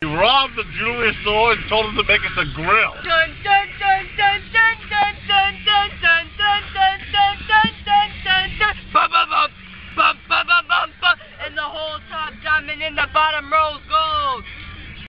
He robbed the jewelry store and told him to make us a grill. Dun, dun,